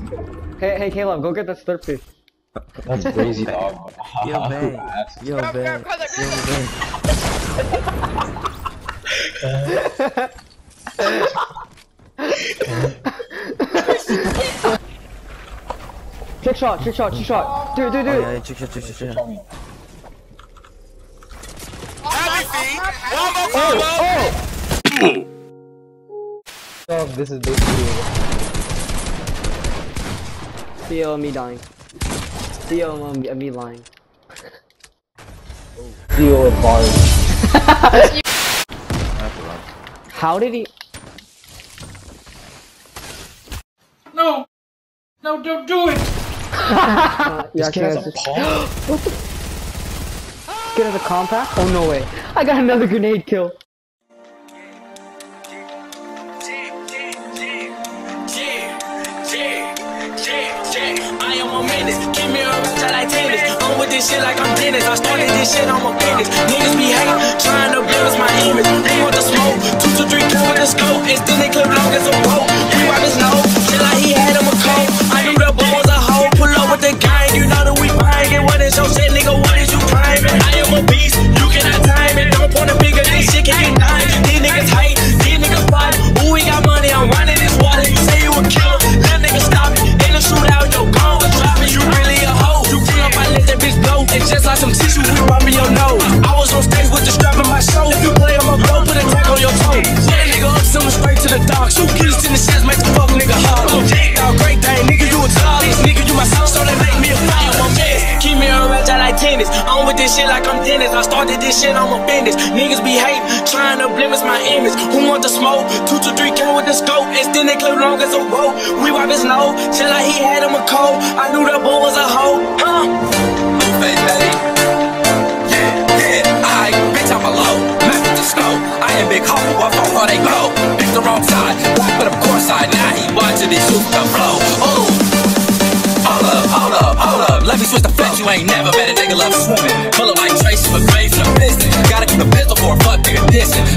Hey, Caleb, go get that slurp fish. That's crazy, dog. Yo, man. Yo, man. Trick shot. Do it. Oh, yeah, trick shot. Dog, this is basically Theo, me dying. Theo, me lying. Theo with bars. How did he? No, don't do it. This kid has a palm? What the? Get as a compact? Oh no way! I got another grenade kill. I am a menace, keep me around like tennis. I'm with this shit like I'm Dennis. I started this shit, I'm a business. Niggas be hating, trying to build my image. They want the smoke, 2 to 3 kill with the scope. It's then they clip long as a rope. We wipe his nose, shit like he had him a coat. I knew the ball was a hoe, pull up with the gang. You know that we buying it, what is your shit, nigga, what is you climbing? I am a beast, you cannot time it. Don't point a finger, this shit can get nine. These niggas hate, these niggas fight. Ooh, we got money, I'm running this water. You say you a killer, let niggas stop it. In the shootout, yo, go. You really a hoe. You pull up, I let that bitch blow. It's just like some tissue, we rubbing your nose. I was on stage with the strap in my show. If you play on my bro, put a tag on your toe. Let a nigga up, someone straight to the dog. Shoot kids in the sheds, make the fuck nigga hollow. Y'all great thing, nigga, you a tallest. Nigga, you my son, so they make me a fire. I'm a mess. Keep me around, I like tennis. I'm with this shit like I'm Dennis. I started this shit, I'm a business. Niggas be hating, trying to blemish my image. Who want the smoke? 2 to 3 kill with the scope. It's then they clip long as a rope. We wipe his nose, shit like he had him a cold. I knew that boy was a hoe, huh? Face daddy. Yeah, I bitch, I'm a low. Mess with the scope. I am big hoe, I fall where they go. Pick the wrong side, black but of course side. Now he watching these shoots come flow. Ooh. Hold up, let me switch the flex. You ain't never met a nigga love swimming. Pull up like Tracy, but crazy for business. Gotta keep a pistol for a fuck nigga dissing.